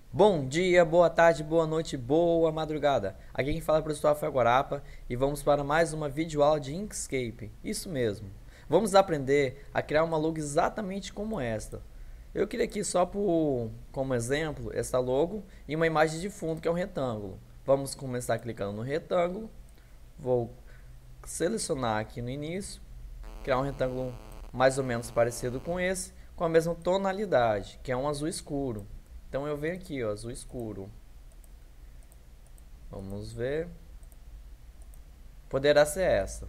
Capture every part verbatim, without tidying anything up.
Bom dia, boa tarde, boa noite, boa madrugada. Aqui quem fala é o professor Rafael Guarapa e vamos para mais uma videoaula de Inkscape. Isso mesmo. Vamos aprender a criar uma logo exatamente como esta. Eu queria aqui só por, como exemplo essa logo e uma imagem de fundo que é um retângulo. Vamos começar clicando no retângulo. Vou selecionar aqui no início, criar um retângulo mais ou menos parecido com esse, com a mesma tonalidade, que é um azul escuro. Então eu venho aqui, ó, azul escuro. Vamos ver. Poderá ser essa.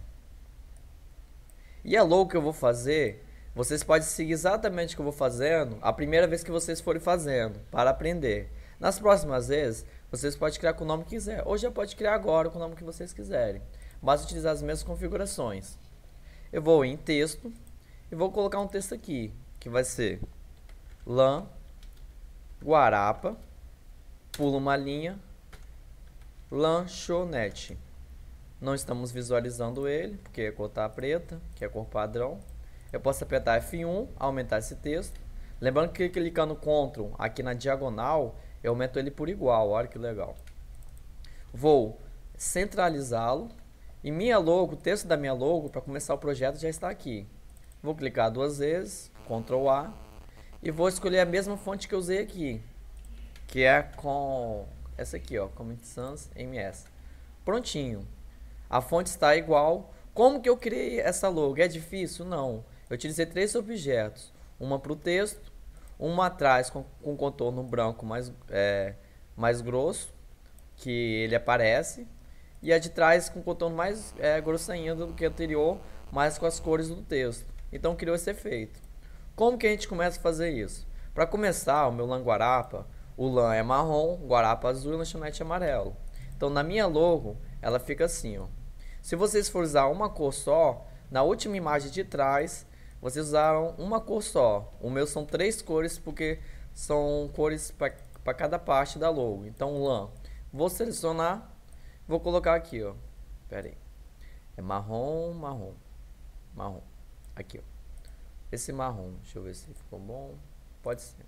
E a logo que eu vou fazer, vocês podem seguir exatamente o que eu vou fazendo a primeira vez que vocês forem fazendo, para aprender. Nas próximas vezes, vocês podem criar com o nome que quiser. Ou já pode criar agora com o nome que vocês quiserem. Basta utilizar as mesmas configurações. Eu vou em texto e vou colocar um texto aqui, que vai ser lã Guarapa, pula uma linha, lanchonete. Não estamos visualizando ele, porque a cor está preta, que é a cor padrão. Eu posso apertar F um, aumentar esse texto. Lembrando que clicando Ctrl aqui na diagonal, eu aumento ele por igual, olha que legal. Vou centralizá-lo. E minha logo, o texto da minha logo, para começar o projeto, já está aqui. Vou clicar duas vezes, Ctrl A. E vou escolher a mesma fonte que eu usei aqui, que é com essa aqui, ó, Comic Sans M S. Prontinho. A fonte está igual. Como que eu criei essa logo? É difícil? Não. Eu utilizei três objetos. Uma para o texto, uma atrás com, com contorno branco mais, é, mais grosso, que ele aparece, e a de trás com contorno mais é, grosso ainda do que a anterior, mas com as cores do texto. Então criou esse efeito. Como que a gente começa a fazer isso? Para começar, o meu lã Guarapa, o lã é marrom, Guarapa azul e lanchonete amarelo. Então na minha logo, ela fica assim, ó. Se vocês for usar uma cor só, na última imagem de trás, vocês usaram uma cor só. O meu são três cores, porque são cores para cada parte da logo. Então lã, vou selecionar, vou colocar aqui, ó. Pera aí. É marrom, marrom, marrom. Aqui, ó. Esse marrom, deixa eu ver se ficou bom. Pode ser.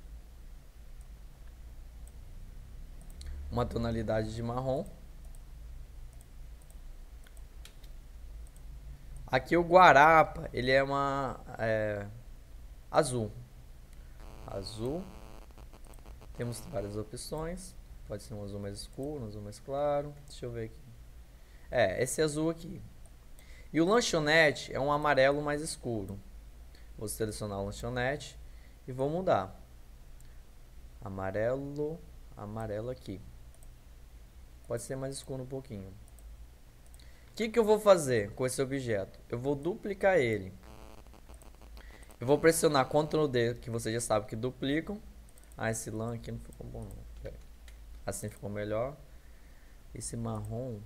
Uma tonalidade de marrom. Aqui o Guarapa, ele é uma é, azul. Azul. Temos várias opções. Pode ser um azul mais escuro, um azul mais claro. Deixa eu ver aqui. É, esse azul aqui. E o lanchonete é um amarelo mais escuro. Vou selecionar o lanchonete e vou mudar. Amarelo, amarelo aqui. Pode ser mais escuro um pouquinho. O que, que eu vou fazer com esse objeto? Eu vou duplicar ele. Eu vou pressionar Ctrl D, que você já sabe que duplicam. Ah, esse lã aqui não ficou bom não. Assim ficou melhor. Esse marrom.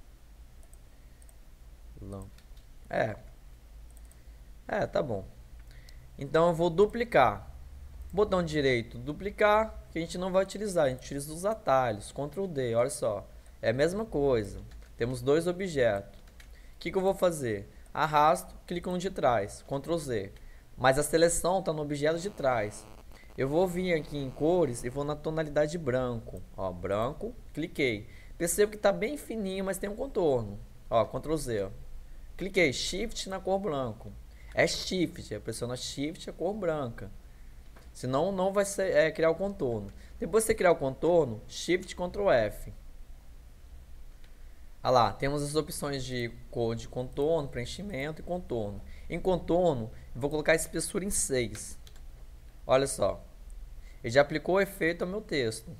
Lã. É. É, tá bom. Então eu vou duplicar. Botão direito, duplicar, que a gente não vai utilizar, a gente utiliza os atalhos, Ctrl D, olha só. É a mesma coisa. Temos dois objetos. O que, que eu vou fazer? Arrasto, clico no de trás, Ctrl Z. Mas a seleção está no objeto de trás. Eu vou vir aqui em cores e vou na tonalidade branco. Ó, branco, cliquei. Percebo que está bem fininho, mas tem um contorno. Ó, Ctrl Z. Ó. Cliquei, Shift na cor branco. É Shift, eu pressiono Shift a cor branca. Senão não vai ser, é, criar o contorno. Depois de você criar o contorno, Shift Ctrl F. Ah lá, temos as opções de cor de contorno, preenchimento e contorno. Em contorno, eu vou colocar a espessura em seis. Olha só. Ele já aplicou o efeito ao meu texto.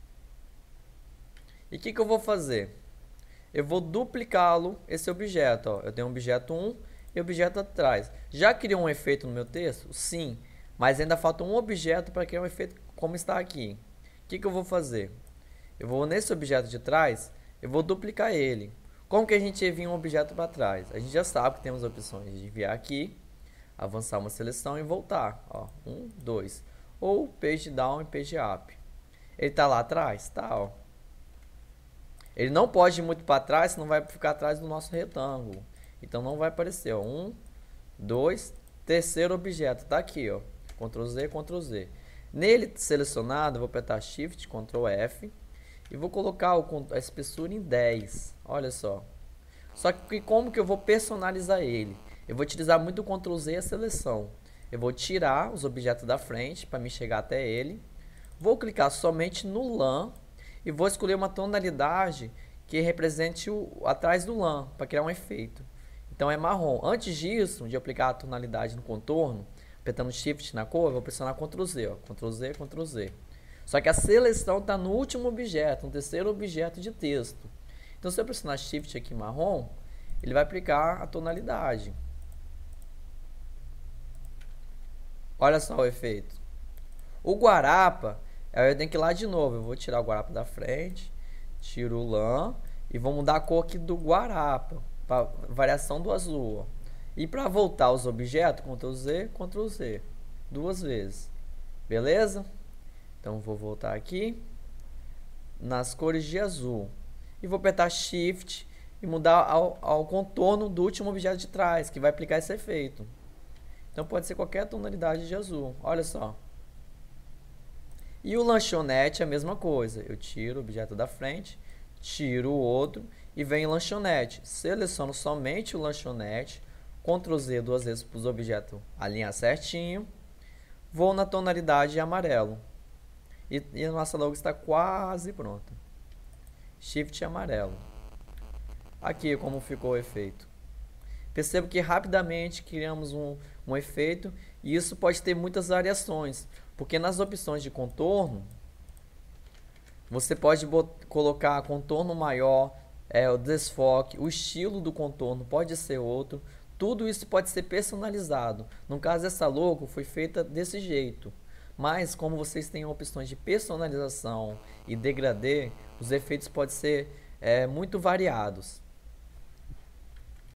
E o que, que eu vou fazer? Eu vou duplicá-lo, esse objeto. Ó. Eu tenho o objeto um e o objeto atrás. Já criou um efeito no meu texto? Sim. Mas ainda falta um objeto para criar um efeito como está aqui. O que, que eu vou fazer? Eu vou nesse objeto de trás, eu vou duplicar ele. Como que a gente envia um objeto para trás? A gente já sabe que temos opções de enviar aqui, avançar uma seleção e voltar. Ó, um, dois. Ou page down e page up. Ele está lá atrás? Tá, ó. Ele não pode ir muito para trás, senão vai ficar atrás do nosso retângulo. Então não vai aparecer. Ó. Um, dois, terceiro objeto. Está aqui, ó. Ctrl Z, Ctrl Z. Nele selecionado, eu vou apertar Shift, control F e vou colocar o, a espessura em dez. Olha só. Só que como que eu vou personalizar ele? Eu vou utilizar muito o control Z e a seleção. Eu vou tirar os objetos da frente para me chegar até ele. Vou clicar somente no LAN e vou escolher uma tonalidade que represente o atrás do LAN para criar um efeito. Então é marrom. Antes disso, de eu aplicar a tonalidade no contorno, apertando Shift na cor, eu vou pressionar control Z, ó. control Z, control Z. Só que a seleção está no último objeto, no terceiro objeto de texto. Então se eu pressionar Shift aqui marrom, ele vai aplicar a tonalidade. Olha só o efeito. O guarapa, eu tenho que ir lá de novo. Eu vou tirar o guarapa da frente, tiro o LAN e vou mudar a cor aqui do guarapa, para variação do azul. Ó. E para voltar os objetos, control Z, control Z, duas vezes. Beleza? Então vou voltar aqui nas cores de azul e vou apertar Shift e mudar ao, ao contorno do último objeto de trás, que vai aplicar esse efeito. Então pode ser qualquer tonalidade de azul. Olha só. E o lanchonete é a mesma coisa. Eu tiro o objeto da frente, tiro o outro e venho em lanchonete. Seleciono somente o lanchonete, control Z duas vezes para os objetos alinhar certinho. Vou na tonalidade amarelo. E, e a nossa logo está quase pronta. Shift amarelo. Aqui como ficou o efeito. Percebo que rapidamente criamos um, um efeito e isso pode ter muitas variações, porque nas opções de contorno você pode colocar contorno maior, é, o desfoque, o estilo do contorno pode ser outro, tudo isso pode ser personalizado. No caso essa logo foi feita desse jeito, mas como vocês têm opções de personalização e degradê, os efeitos podem ser é, muito variados.